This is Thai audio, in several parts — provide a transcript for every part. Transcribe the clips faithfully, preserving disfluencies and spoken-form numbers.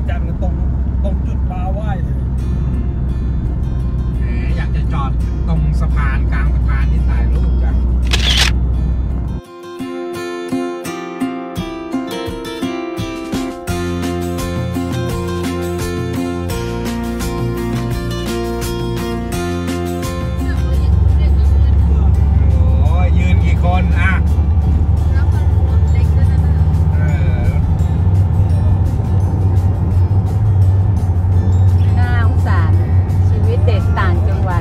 จันทร์ตรงตรงจุดปลาว่ายเลยอยากจะจอดตรงสะพานกลางสะพานนี่ถ่ายรูปจังคนอ่ะแล้วก็รถเล็กด้วยนะเออน่าสงสารชีวิตเด็กต่างจังหวัด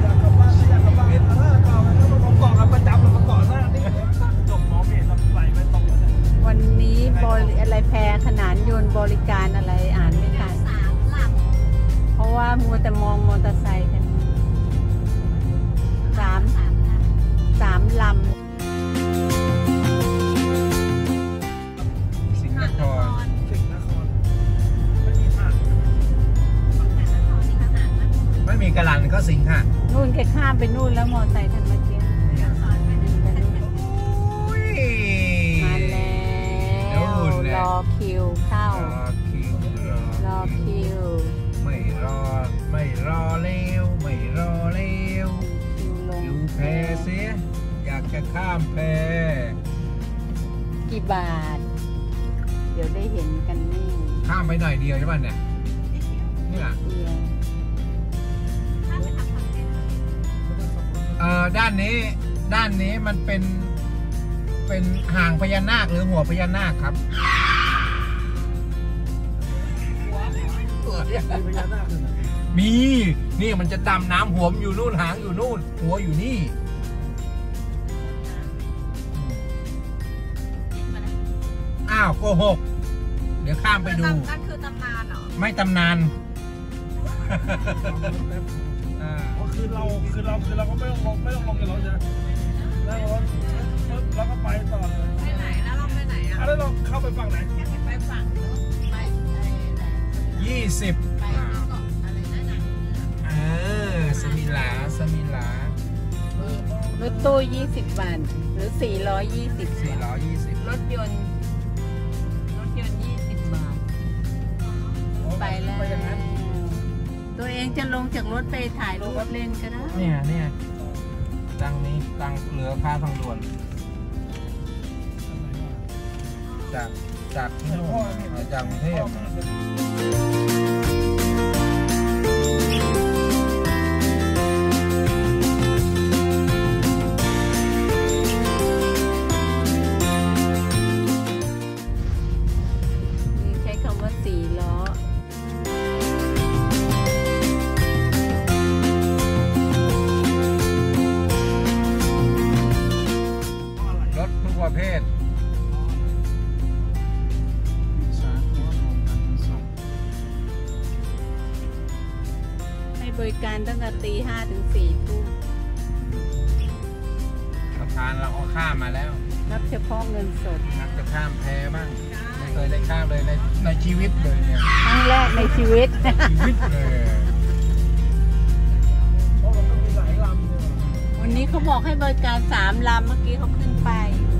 วันนี้บริอะไรแพรขนานยนต์บริการอะไรอ่านไม่ทันเพราะว่ามัวแต่มองมอเตอร์ไซค์กันสามสามลำสิงห์นครสิงห์นครไม่มีท่าไม่มีกระลันก็สิงห์ค่ะนู่นแกข้ามไปนู่นแล้วมอเตอร์ไซค์ทันเมื่อกี้มาแล้วรอคิวเข้ารอคิวรอคิวไม่รอไม่รอเร็วไม่รอเร็วคิวแพเสียอยากจะข้ามแพกี่บาทเดี๋ยวได้เห็นกันนี่ข้ามไปหน่อยเดียวใช่ป่ะเนี่ยนี่แหละเอ่อด้านนี้ด้านนี้มันเป็นเป็นหางพญานาคหรือหัวพญานาคครับมีนี่มันจะดำน้ำหัวมันอยู่นู่นหางอยู่นู่นหัวอยู่นี่อ้าวโกหกเดี๋ยวข้ามไปดูนั่นคือตำนานเหรอไม่ตำนานคือเราคือเราคือเราก็ไม่ต้องลงไม่ต้องลงกันแล้วจะแล้วรถแล้วก็ไปต่อเลยไปไหนแล้วเราไปไหนอ่ะแล้วเราเข้าไปฝั่งไหนไปฝั่งนู้นไปยี่สิบไปเกาะอะไรนั่นน่ะเออสมิลาสมิลารถตู้ยี่สิบบาทหรือสี่ร้อยยี่สิบสี่ร้อยยี่สิบรถยนต์รถยนต์ยี่สิบบาทไปแล้วตัวเองจะลงจากรถไปถ่ายรูปเล่นก็ได้เนี่ยเนี่ยตังนี้ตังเหลือค่าทางด่วนจากจากที่โน่นจากกรุงเทพใช้คำว่าสี่ล้อประเภทให้บริการตั้งแต่ตีห้าถึงสี่ทุ่มสะพานเราก็ข้ามมาแล้วนับเฉพาะเงินสดนับจะข้ามแพบ้างไม่เคยได้ข้ามเลยในในชีวิตเลยเนี่ยครั้งแรกในชีวิตชีวิตเลยวันนี้เขาบอกให้บริการสามลำเมื่อกี้เขาขึ้นไป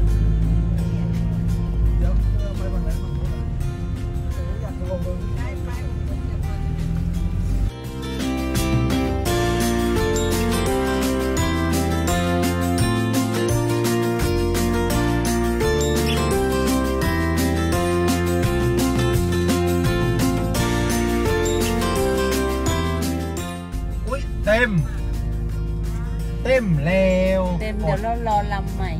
เต็มเต็มแล้วเต็มเดี๋ยวเรารอลำใหม่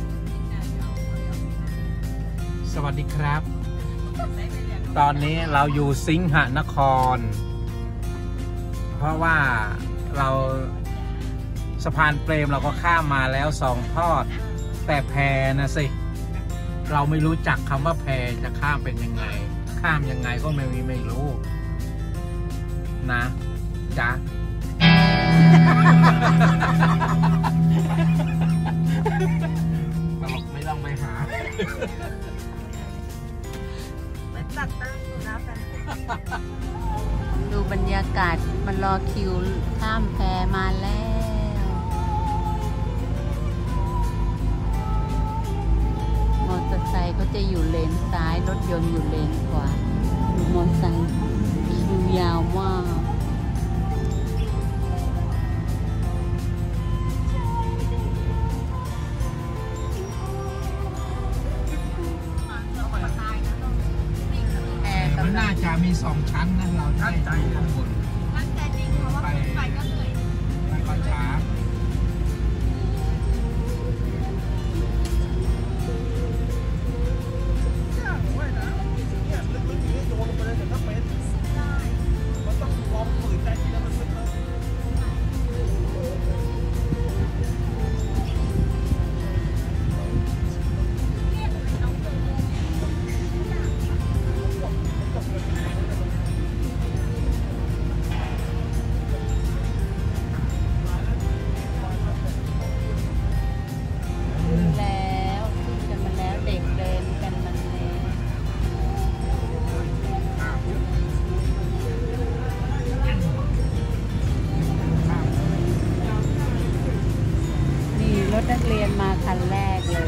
สวัสดีครับตอนนี้เราอยู่สิงหนครเพราะว่าเราสะพานเปรมเราก็ข้ามมาแล้วสองทอดแต่แพนะสิเราไม่รู้จักคำว่าแพจะข้ามเป็นยังไงข้ามยังไงก็ไม่มีไม่รู้นะจ๊ะตลกไม่ต้องไปหาไม่ตัดตั้งดูนะแฟนดูบรรยากาศมันรอคิวข้ามแพมาแล้วมอเตอร์ไซค์เขาจะอยู่เลนซ้ายรถยนต์อยู่เลนขวาดูมอเตอร์ไซค์ยาวมากมันน่าจะมีสองชั้นนะเราได้ใจข้างบนตั้งใจจริงเพราะว่าขึ้นไปก็เหนื่อยไม่ค่อยช้าว่ายน้ำเนี่ยลึกๆอย่างนี้โยนลงไปเลยแต่ถ้าเป็นมันต้องลองฝืนใจทีละมันซึกนะแล้วขึ้นกันมาแล้วเด็กเดินกันมาแล้วนี่รถนักเรียนมาคันแรกเลย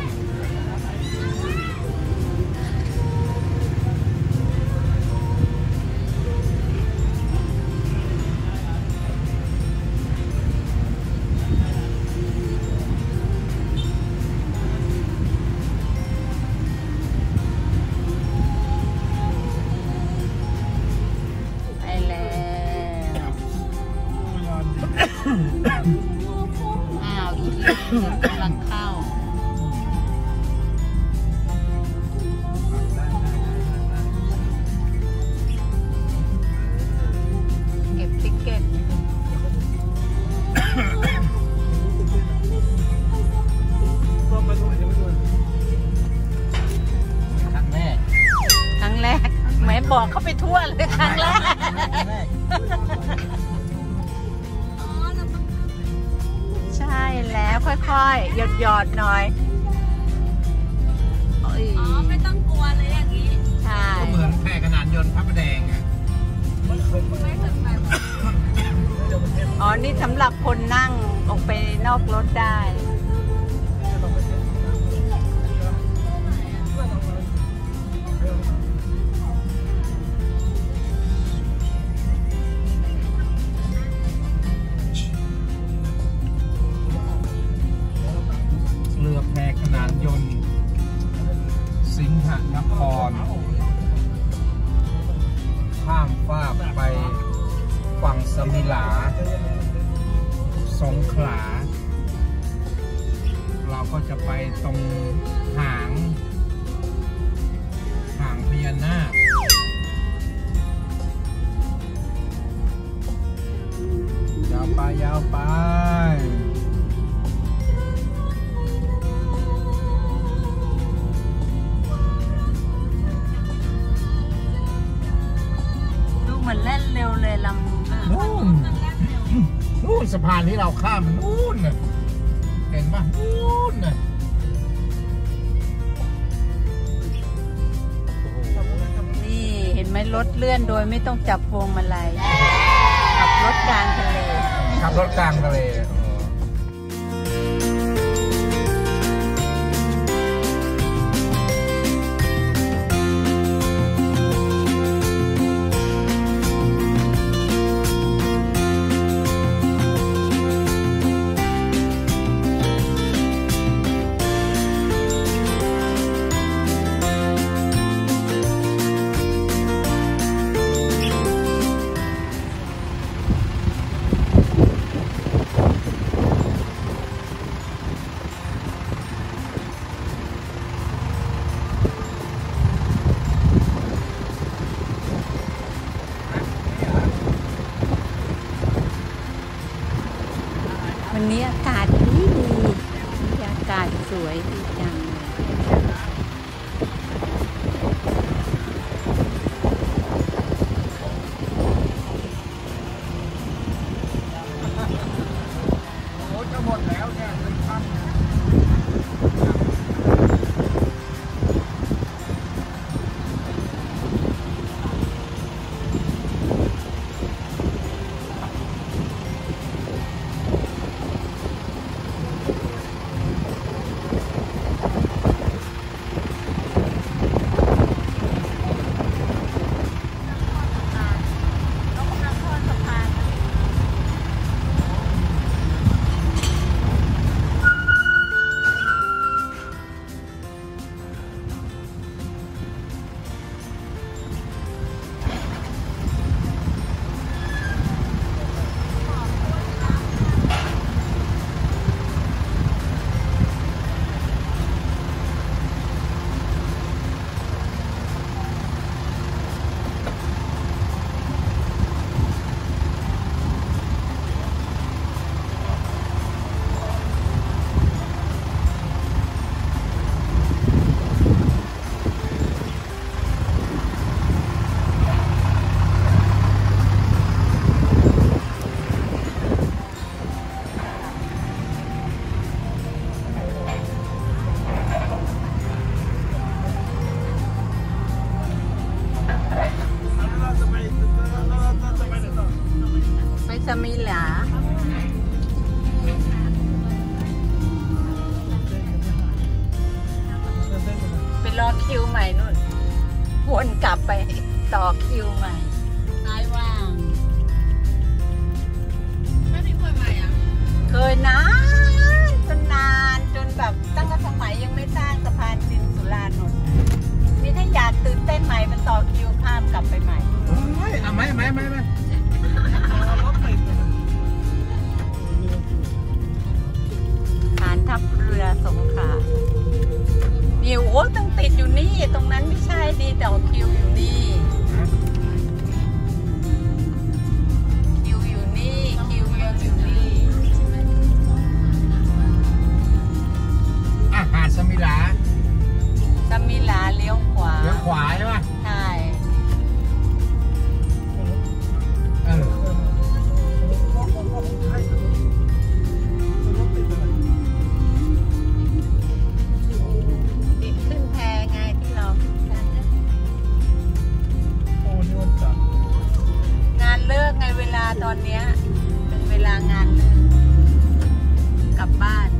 ไปแล้ว อ้าว อีกลายหนึ่งกำลังเข้า เก็บติ๊กเก็ตก็ไปตรงไหนยังไม่ดูครั้งแรกครั้งแรกแหมบอกเข้าไปทั่วเลยครั้งแรก ใช่แล้วค่อยๆ หยดหยดๆหน่อยโอ้ยอ๋อไม่ต้องกลัวเลยอย่างนี้ใช่ก็เหมือนแพรขนานยนต์พระประแดงอ่ะไม่ถึงไปอ๋อ นี่สำหรับคนนั่งออกไปนอกรถได้เรือแพรขนานยนต์สิงหนคร ข้ามฟากไปฝั่งสมิลา สงขลา เราก็จะไปตรงหางหางพญานาคยาวไปยาวไปดูเหมือนเล่นเร็วเลยลำน่ะนู่นนู่นสะพานที่เราข้ามนู่นน่ะเห็นปะนู่นน่ะนี่เห็นไหมรถเลื่อนโดยไม่ต้องจับพวงมาลัยขับรถกลางทะเลขับรถกลางทะเลวันนี้อากาศดีดีอากาศสวยดีจังเลยโอ้จะหมดแล้วเนี่ยเป็นพันเสมิลาไปรอคิวใหม่นู่นวนกลับไปต่อคิวใหม่ท้ายว่างไม่ได้เคยใหม่อ่ะเคยนานจนนานจนแบบตั้งแต่สมัยยังไม่สร้างสะพานดินสุรานนท์นี่ถ้าอยากตื่นเต้นใหม่มันต่อคิวข้ามกลับไปใหม่โอ้ยเอาไหมไหมไหมไหมฐานทัพเรือสงขลานี่โอ้ต้องติดอยู่นี่ตรงนั้นไม่ใช่ดีแต่คิวอยู่นี่คิวอยู่นี่คิวยังอยู่นี่อาหารสมิลาสมิลาเลี้ยวขวาเลี้ยวขวาใช่ไหมใช่เออติดขึ้นแพไงที่เรางานเลิกไงเวลาตอนเนี้ยเป็นเวลางานเลิกกลับบ้าน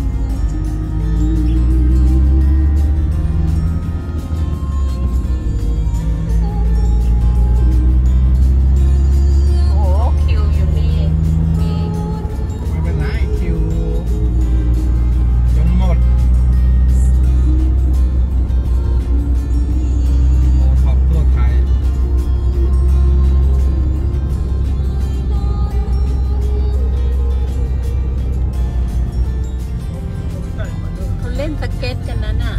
สเก็ตกันนั้นอ่ะ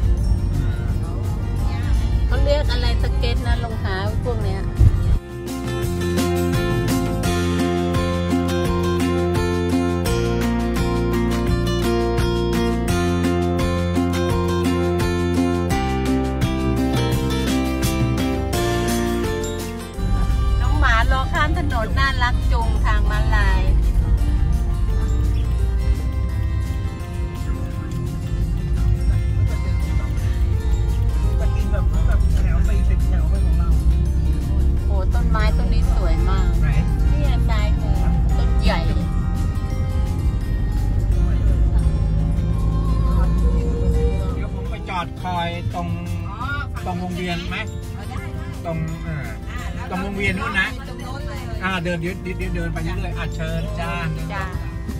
เขาเรียกอะไรสเก็ตนะรองเท้าพวกเนี้ยน้องหมารอข้ามถนนน่ารักจุงทางม้าลายต้นไม้ต้นนี้สวยมากนี่ปลายมือต้นใหญ่เดี๋ยวผมไปจอดคอยตรงตรงวงเวียนไหมตรงเออตรงวงเวียนนู้นนะอ่าเดินเดี๋ยวเดี๋ยวเดินไปเรื่อยๆอ่ะเชิญจ้าจ้า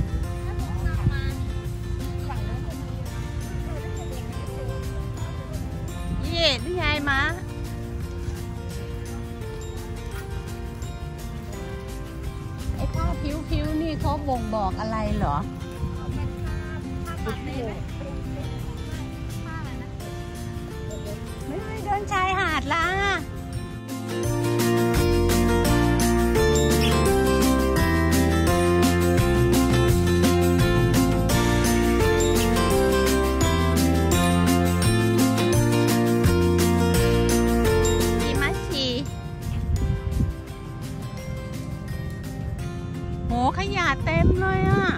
เย่นี่ยายมาผ้าผิวๆนี่เขาบ่งบอกอะไรเหรอไม่ไม่เดินชายหาดละโหขยะเต็มเลยอ่ะ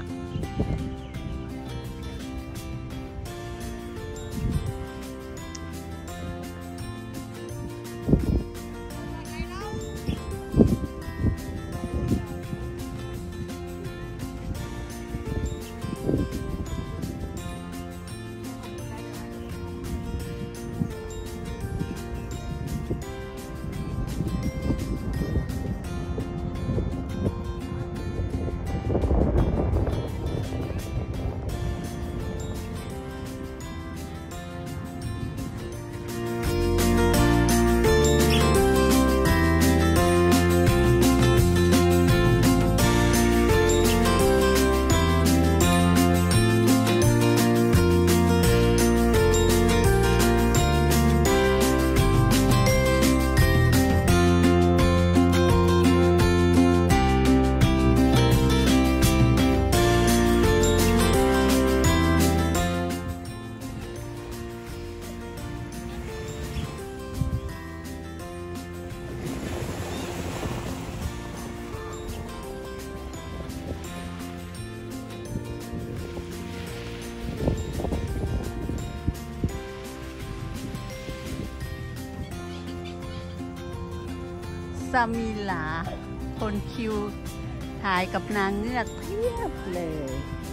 สมิลาคนคิวฐถ่ายกับนางเงือกเพียบเลย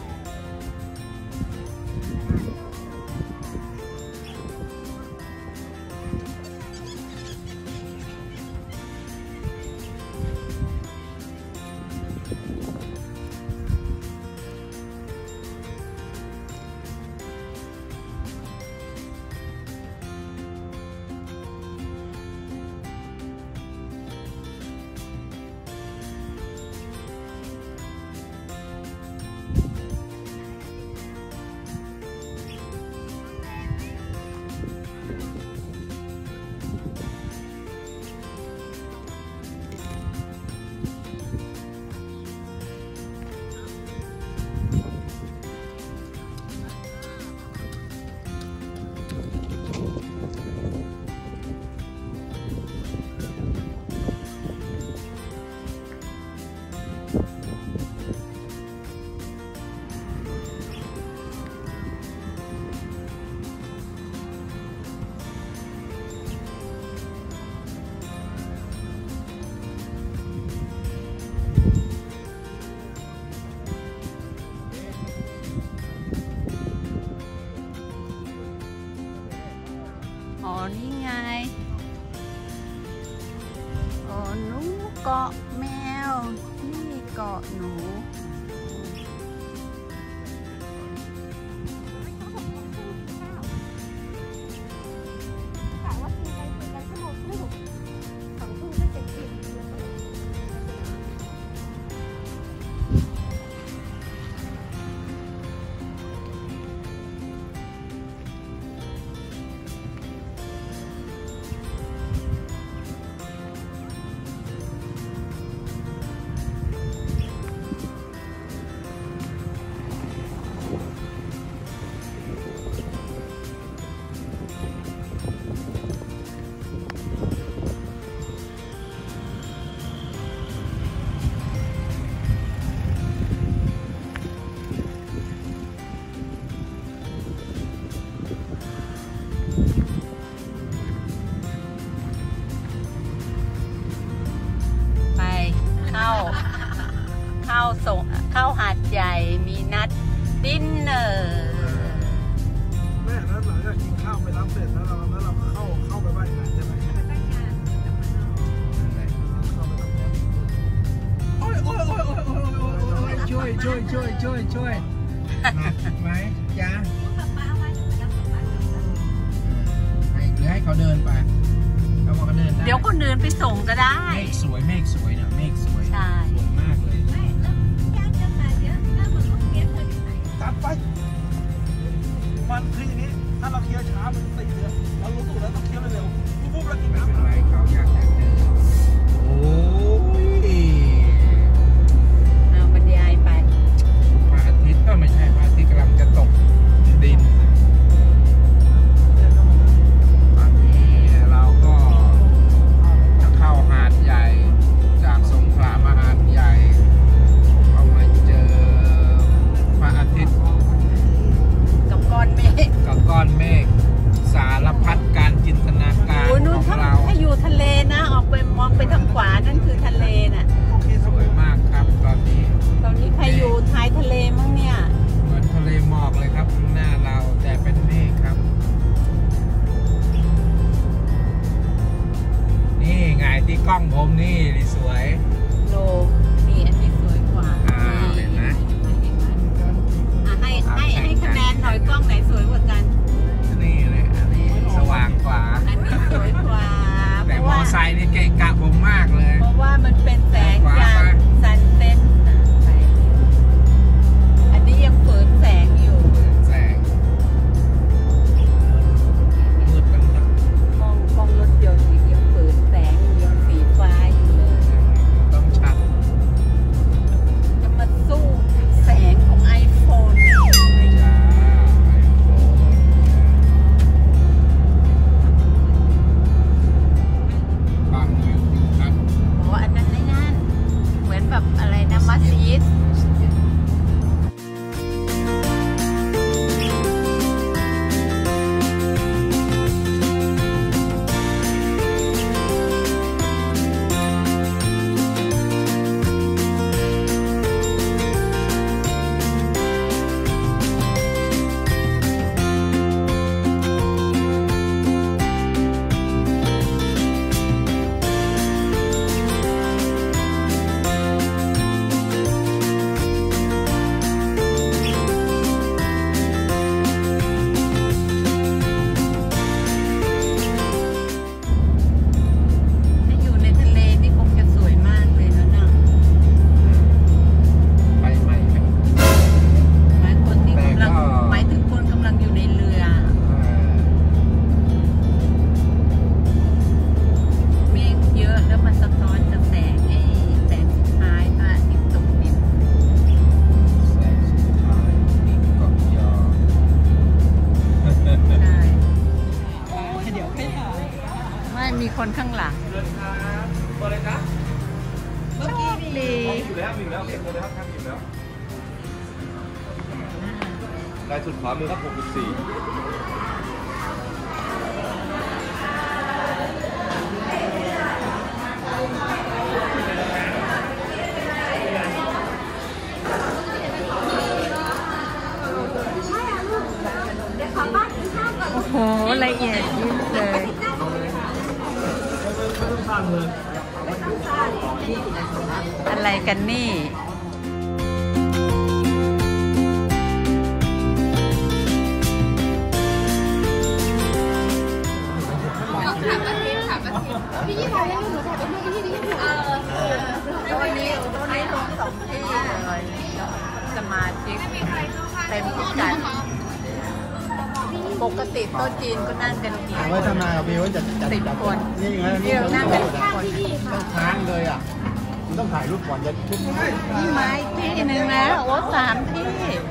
อ๋อนี่ไงอ๋อหนูเกาะแมวนี่เกาะหนูเข้าส่งเข้าหาดใหญ่มีนัดดินเนอร์แม่แล้วหลังจากกินข้าวไปรับเสร็จแล้วเราแล้วเราก็เข้าเข้าไปบ้านงานใช่ไหมโอ้ยโอ้ยโอ้ยโอ้ยโอ้ยโอ้ยโอ้ยช่วยช่วยช่วยช่วยช่วยไหมจ้าให้หรือให้เขาเดินไปเขาบอกเขาเดินได้เดี๋ยวคนเดินไปส่งก็ได้เมฆสวยเมฆสวยเนี่ยเมฆสวยใช่สวยมากเลยตัดไปมันคืออย่างนี้ถ้าเราเคี้ยวช้ามันติดเลยเรารู้ตัวแล้วต้องเคี้ยวเร็วปุ๊บแล้วกินน้ำอะไรเขาอยากจะเจอโอ้ยเอาบรรยายไปพระอาทิตย์ก็ไม่ใช่พระอาทิตย์กำลังจะตกดินตอนนี้เราก็จะเข้าหาดใหญ่จากสงขลามาหาดใหญ่เอามาเจอพระอาทิตย์กับก้อนเมฆกับก้อนเมฆสารพัดการจินตนาการของเราถ้าอยู่ทะเลนะออกไปมองไปทางขวานั่นคือทะเลน่ะสวยมากครับตอนนี้ตอนนี้ใครอยู่ท้ายทะเลมั้งเนี่ยเหมือนทะเลหมอกเลยครับข้างหน้าเราแต่เป็นเมฆครับนี่ไงที่กล้องผมนี่สวยโลนี่อันนี้สวยกว่าอ้าวเห็นไหมให้ให้ให้คะแนนหน่อยกล้องไหนสวยกว่ากันนี่เลยอันนี้สว่างกว่าอันนี้สวยกว่าแต่มอไซค์นี่เก่งกะผมมากเลยเพราะว่ามันเป็นแสงจากซันเซ็ตอันนี้ยังฝืนแสงอยู่แสงมืดกันนะมองมองรถยนต์ยังฝืนแสงยังสีฟ้าอยู่เลยต้องชัดจะมาสู้แสงของไอโฟนแบบอะไรนะมัสยิดแล้วมีแล้วเก็บเลยครับครับมีแล้วลายสุดขวามือครับหกสิบสี่โอ้โหละเอียดยิบเลยอะไรกันนี่พี่ยี่ห้อเล่นหนูถ่ายไปพี่พี่พี่เออตัวนี้ตัวนี้ลงสองที่เลยสมาชิกเต็มพิกัดปกติโต๊ะจีนก็นั่งกันกี่เอาไว้ทำไมอ่ะพี่ว่าจะจัดสิบคนนี่ไงนี่เรานั่งกันสิบคนต้องค้างเลยอ่ะมันต้องถ่ายรูปก่อนจะชุดนี้นี่ไม้ที่หนึ่งแล้วโอ้สามที่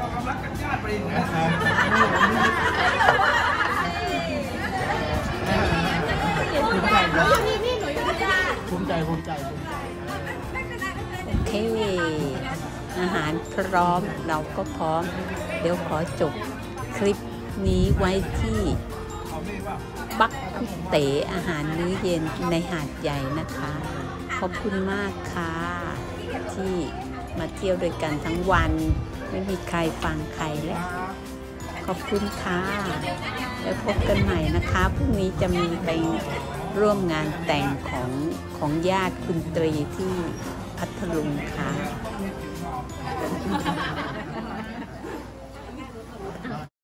ภูมิใจภูมิใจภูมิใจโอเคอาหารพร้อมเราก็พร้อมเดี๋ยวขอจบคลิปนี้ไว้ที่บักคุเต๋อาหารมื้อเย็นในหาดใหญ่นะคะขอบคุณมากค่ะที่มาเที่ยวด้วยกันทั้งวันไม่มีใครฟังใครแล้วขอบคุณค่ะแล้วพบกันใหม่นะคะพรุ่งนี้จะมีไปร่วมงานแต่งของของญาติคุณตรีที่พัทลุงค่ะ